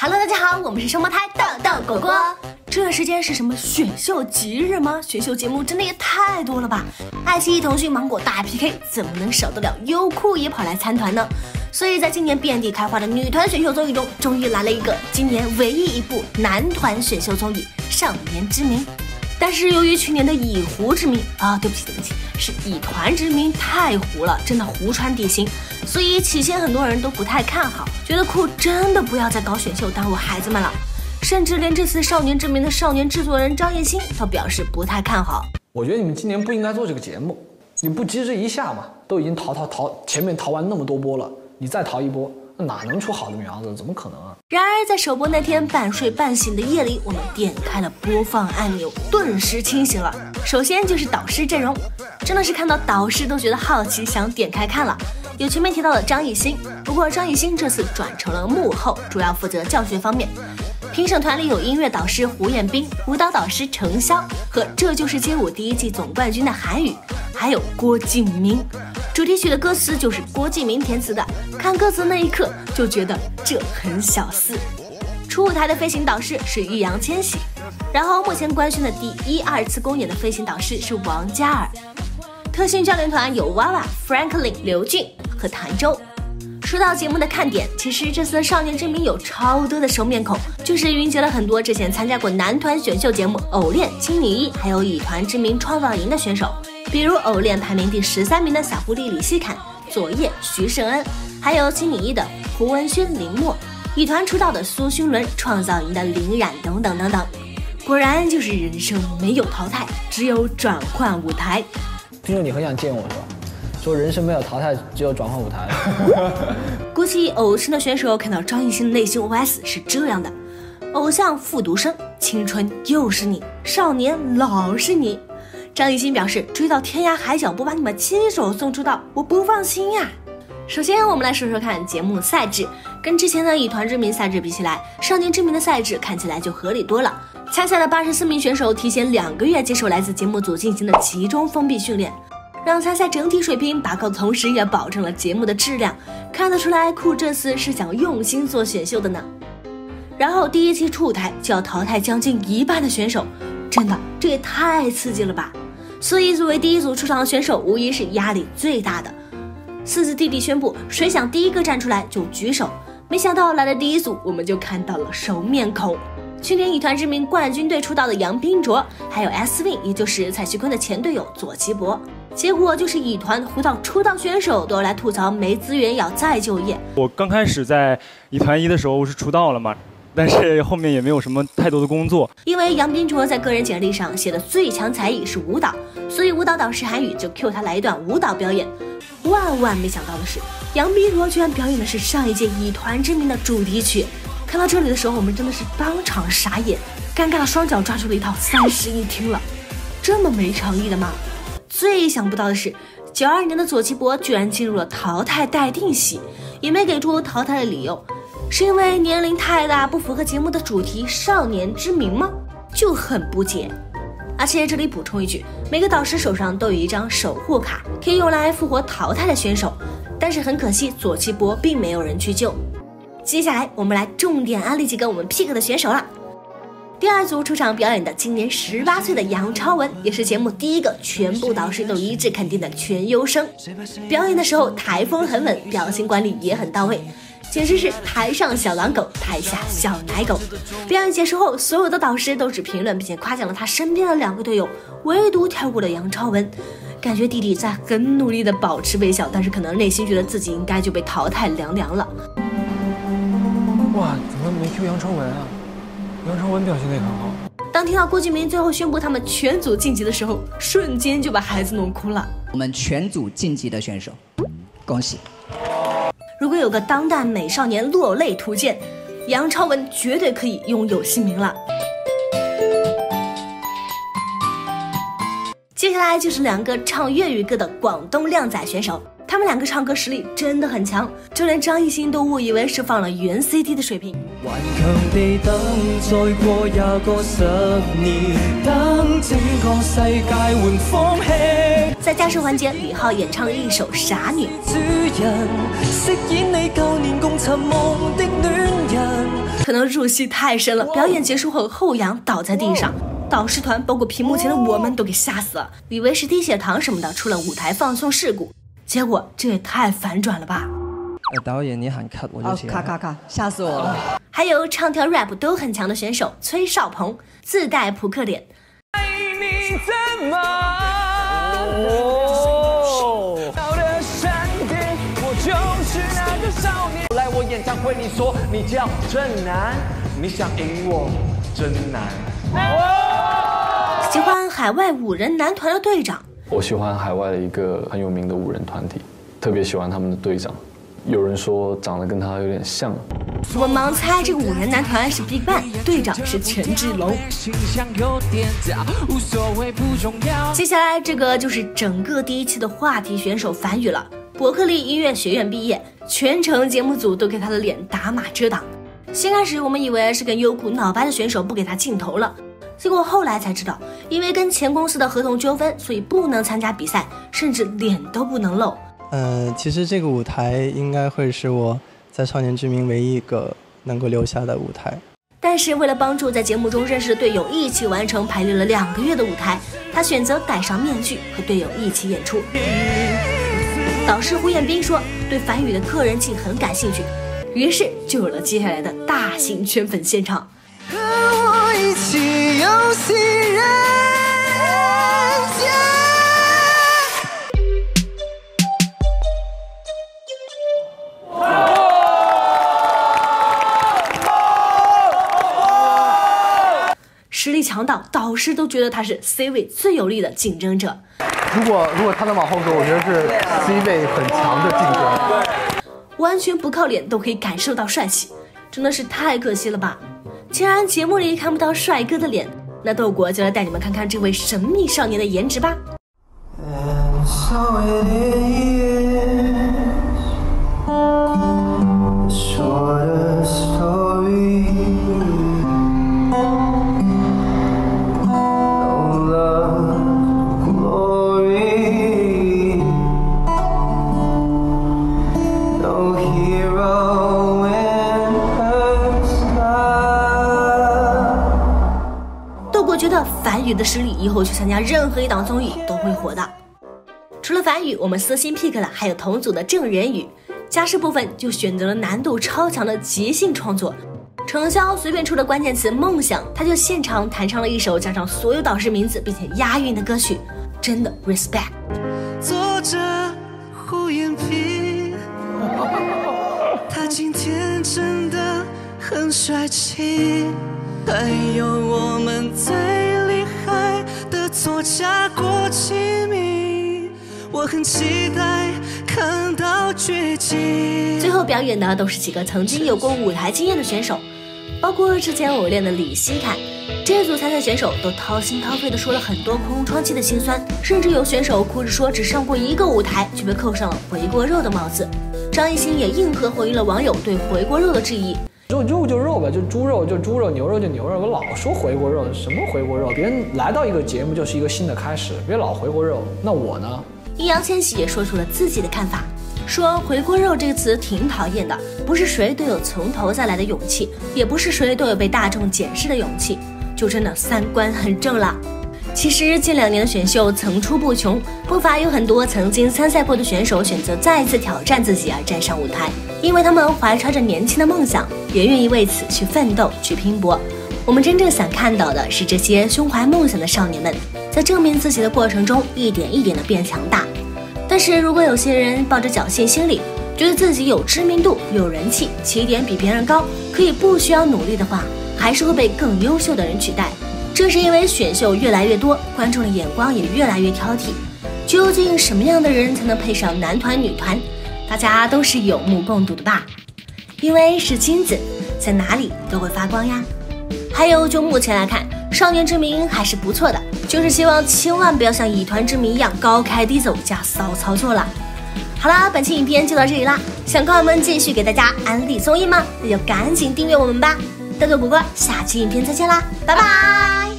Hello， 大家好，我们是双胞胎豆豆果果。这段时间是什么选秀吉日吗？选秀节目真的也太多了吧！爱奇艺、腾讯、芒果大 PK， 怎么能少得了优酷也跑来参团呢？所以在今年遍地开花的女团选秀综艺中，终于来了一个今年唯一一部男团选秀综艺《少年之名》。但是由于去年的以狐之名对不起，是以团之名太糊了，真的湖川地形，所以起先很多人都不太看好，觉得酷真的不要再搞选秀耽误孩子们了，甚至连这次少年之名的少年制作人张艺兴都表示不太看好。 我觉得你们今年不应该做这个节目，你不机智一下嘛？都已经前面逃完那么多波了，你再逃一波，那哪能出好的苗子？怎么可能啊？ 然而在首播那天半睡半醒的夜里，我们点开了播放按钮，顿时清醒了。首先就是导师阵容，真的是看到导师都觉得好奇，想点开看了。有前面提到的张艺兴，不过张艺兴这次转成了幕后，主要负责教学方面。评审团里有音乐导师胡彦斌、舞蹈导师程潇和《这就是街舞》第1季总冠军的韩宇，还有郭敬明。主题曲的歌词就是郭敬明填词的，看歌词那一刻就觉得这很小四。初舞台的飞行导师是易烊千玺，然后目前官宣的第1、2次公演的飞行导师是王嘉尔。特训教练团有娃娃、Franklin、刘俊和谭周。说到节目的看点，其实这次的少年之名有超多的熟面孔，就是云集了很多之前参加过男团选秀节目偶练、金女一还有以团之名创造营的选手，比如偶练排名第13名的小狐狸李希侃、左叶、徐胜恩，还有金女一的胡文轩、林默，以团出道的苏勋伦，创造营的林冉等等等等。果然就是人生没有淘汰，只有转换舞台。 听说你很想见我是吧？说人生没有淘汰，只有转换舞台。 估计偶生的选手看到张艺兴的内心 OS 是这样的：偶像复读生，青春又是你，少年老是你。张艺兴表示，追到天涯海角不把你们亲手送出道，我不放心呀。首先我们来说说看节目赛制，跟之前的以团之名赛制比起来，少年之名的赛制看起来就合理多了。参赛的84名选手提前2个月接受来自节目组进行的集中封闭训练，让参赛整体水平拔高的同时，也保证了节目的质量。看得出来，酷这次是想用心做选秀的呢。然后第1期初舞台就要淘汰将近1半的选手，真的这也太刺激了吧！所以作为第1组出场的选手，无疑是压力最大的。4字弟弟宣布，谁想第一个站出来就举手。没想到来了第1组，我们就看到了熟面孔。去年以团之名冠军队出道的杨彬卓，还有 S-Win， 也就是蔡徐坤的前队友左奇博。结果就是以团胡到出道选手都来吐槽没资源要再就业。 我刚开始在以团1的时候是出道了嘛，但是后面也没有什么太多的工作。 因为杨彬卓在个人简历上写的最强才艺是舞蹈，所以舞蹈导师韩宇就 cue 他来一段舞蹈表演。万没想到的是，杨彬卓居然表演的是上一届以团之名的主题曲。看到这里的时候，我们真的是当场傻眼，尴尬的双脚抓住了一套31听了，这么没诚意的吗？最想不到的是，92年的左奇博居然进入了淘汰待定席，也没给出淘汰的理由，是因为年龄太大不符合节目的主题少年之名吗？就很不解。而且这里补充一句，每个导师手上都有一张守护卡，可以用来复活淘汰的选手，但是很可惜左奇博并没有人去救。接下来我们来重点安利几个我们 pick 的选手了。第2组出场表演的今年18岁的杨超文，也是节目第1个全部导师都一致肯定的全优生。表演的时候台风很稳，表情管理也很到位，简直是台上小狼狗，台下小奶狗。表演结束后，所有的导师都只评论并且夸奖了他身边的2个队友，唯独跳过了杨超文。感觉弟弟在很努力的保持微笑，但是可能内心觉得自己应该就被淘汰凉了。 哇，怎么没 Q 杨超文啊？杨超文表现得也很好。 当听到郭敬明最后宣布他们全组晋级的时候，瞬间就把孩子弄哭了。 我们全组晋级的选手，恭喜！ 如果有个当代美少年落泪图鉴，杨超文绝对可以拥有姓名了。接下来就是2个唱粤语歌的广东靓仔选手，他们2个唱歌实力真的很强，就连张艺兴都误以为是放了原 CD 的水平。 顽强地等，再過20個10年，等整個世界換風氣。 在加时环节，李浩演唱了一首《傻女》。 主人飾演你舊年共尋夢的戀人。 可能入戏太深了，表演结束后后仰倒在地上，导师团包括屏幕前的我们都给吓死了，以为是低血糖什么的，出了舞台放送事故，结果这也太反转了吧。 导演你喊 cut 我就行。 咔，吓死我了。 还有唱跳 rap 都很强的选手崔少鹏，自带扑克脸。 爱你怎么？到了山巅，我就是那个少年。来我演唱会，你说你叫正南，你想赢我真难。 喜欢海外5人男团的队长。 我喜欢海外的一个很有名的5人团体，特别喜欢他们的队长。有人说长得跟他有点像。 我盲猜这个5人男团是 BigBang， 队长是权志龙。接下来这个就是整个第1期的话题选手樊宇了。伯克利音乐学院毕业，全程节目组都给他的脸打码遮挡。先开始我们以为是跟优酷闹掰的选手不给他镜头了，结果后来才知道，因为跟前公司的合同纠纷，所以不能参加比赛，甚至脸都不能露。 其实这个舞台应该会是我在少年之名唯一一个能够留下的舞台。 但是为了帮助在节目中认识的队友一起完成排练了2个月的舞台，他选择戴上面具和队友一起演出。导师胡彦斌说对樊宇的个人技很感兴趣，于是就有了接下来的大型圈粉现场。 和我一起游戏人间。 实力强到导师都觉得他是 C 位最有力的竞争者。 如果他能往后走，我觉得是 C 位很强的竞争。 完全不靠脸都可以感受到帅气，真的是太可惜了吧！既然节目里看不到帅哥的脸，那豆果就来带你们看看这位神秘少年的颜值吧。觉得樊宇的实力以后去参加任何一档综艺都会火的。除了樊宇，我们私心 pick 了还有同组的郑仁宇。家事部分就选择了难度超强的即兴创作，程潇随便出了关键词梦想，他就现场弹唱了一首加上所有导师名字并且押韵的歌曲，真的 respect。 坐着胡彦斌，他今天真的很帅气。还有我们最厉害的作家郭启明，我很期待看到绝迹。 最后表演的都是几个曾经有过舞台经验的选手，包括之前偶练的李希侃。这组参赛选手都掏心掏肺的说了很多空窗期的辛酸，甚至有选手哭着说只上过1个舞台就被扣上了回锅肉的帽子。张艺兴也硬核回应了网友对回锅肉的质疑。 肉就肉吧，就猪肉就猪肉，牛肉就牛肉。我老说回锅肉，什么回锅肉？别人来到一个节目就是一个新的开始，别老回锅肉。那我呢？ 易烊千玺也说出了自己的看法，说回锅肉这个词挺讨厌的，不是谁都有从头再来的勇气，也不是谁都有被大众检视的勇气，就真的3观很正了。其实近2年的选秀层出不穷，不乏有很多曾经参赛过的选手选择再次挑战自己而站上舞台，因为他们怀揣着年轻的梦想，也愿意为此去奋斗去拼搏。我们真正想看到的是这些胸怀梦想的少年们在证明自己的过程中一点一点的变强大。但是如果有些人抱着侥幸心理，觉得自己有知名度有人气，起点比别人高，可以不需要努力的话，还是会被更优秀的人取代。这是因为选秀越来越多，观众的眼光也越来越挑剔，究竟什么样的人才能配上男团女团，大家都是有目共睹的吧。因为是金子，在哪里都会发光呀。还有就目前来看，少年之名还是不错的，就是希望千万不要像以团之名一样高开低走加骚操作了。好啦，本期影片就到这里啦，想看我们继续给大家安利综艺吗？那就赶紧订阅我们吧。豆豆果果，下期影片再见啦，拜拜。